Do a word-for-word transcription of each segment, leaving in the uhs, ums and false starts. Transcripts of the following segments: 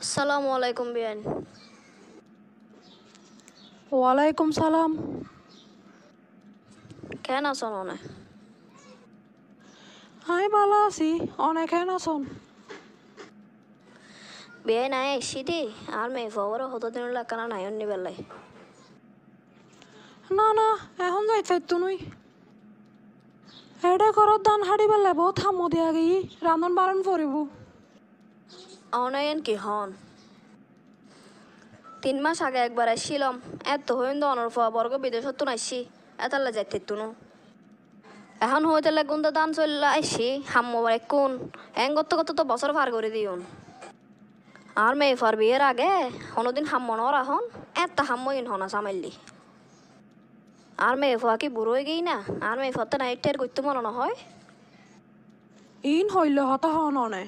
আসসালামু আলাইকুম বিয়ান। ওয়ালাইকুম সালাম। কেন আছেন অনে? আমি ভালো আছি। অনেক আছেন? বিয়াই নাই আইসি দি আর মেয়ে ফবর হতো দিন লাগানা নাই অন্য বেলায়। না না, এখন যাই ফাইতো নই। হেডে করত দান হাড়ি বেলে বহুত হামো দিয়া গেই রান্ধন বারণ পড়িব। অনায়ন কি হন তিন মাস আগে একবার আসছিলাম। এত হইন দনের ফোয়া বর্গ বিদেশত তো নাইসি এতাল্লা যাইতে তুনো এখন হইতে লাগুন তো দান চললা আইসি হাম্মো কোন এং গত গত তো বছর পার করে দিউন আর মেয়ে ফার বিয়ের আগে কোনোদিন হাম্মো নর এখন এত হাম্মো ইন হনা সামাইলি আর মেয়ে ফোয়া কি বুড়ো হয়ে গেই না আর মেয়ে ফতে নাইট টের করতে মনে না হয় ইন হইল হতা হন অনে।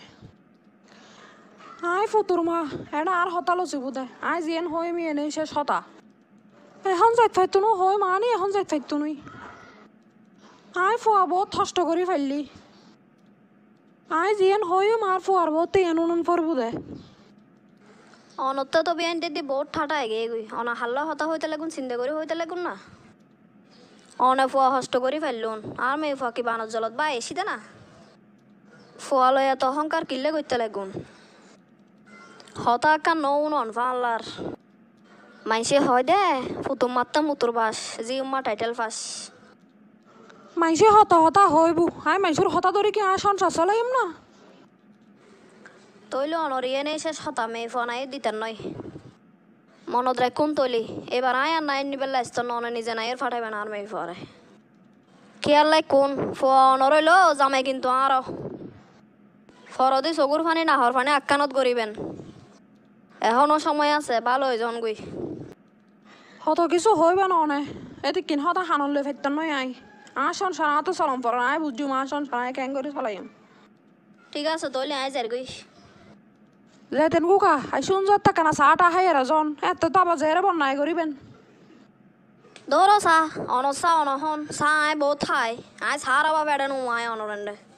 আই ফুতুর মা এটা আর হতালো চিবু দে আই জিয়েন হই মি এনে শেষ হতা। এখন যাই ফাইতো নো হই মানি এখন যাই ফাইতো নই। আই ফুয়া বহুত কষ্ট করি ফেললি। আই জিয়েন হইও মার ফুয়ার বহুত এন উনুন পড়বু দে। অনত্তা তো বিয়ান দিদি বহুত ঠাটা এগে গই অনা হাল্লা হতা হইতে লাগুন চিন্তা করে হইতে লাগুন না অনে ফুয়া হষ্ট করি ফেললুন আর মেয়ে ফুয়া কি বানর জলত বা এসি দে না ফুয়া লয় এত অহংকার কিল্লে করতে লাগুন হতা একা নৌ নন ফাল্লার মাইসে হয় দে ফুতুম মাত্তা মুতুর বাস জি উম্মা টাইটেল ফাস মাইসে হতা হতা হইবু আই মাইসুর হতা ধরে কি আর সংসার চালাইম না। তৈল অনরিয়ে নেই শেষ হতা মেয়ে ফুয়া নাই দিতেন নয় মনত রাখুন তৈলি এবার আয় আর নাই নিবেলা স্তন অনে নিজে নাই এর ফাটাইবে না আর মেয়ে ফুয়ারে খেয়াল লাই কোন ফুয়া অনরইল জামাই কিন্তু আরো ফরদি চকুর ফানি নাহর ফানি আক্কানত গরিবেন এখনো সময় আছে ভালো হয়ে জন গুই হত কিছু হইবে না অনে এতে কিন হতা হানল লই ফেরতেন নই আই আর সংসার তো চলম পর আই বুঝু মা সংসার আই কেন করে চলাইম। ঠিক আছে তৈলি আয় যার গুই যেতেন কুকা আই শুন যাত কেনা চাটা হাই এরা জন এত তাবা জেরে বন্যায় করিবেন। দৌড়ো চা অন চা অনহন চা আয় বহুত খাই আয় সারা বা বেড়ানো আয় অনরেন্ডে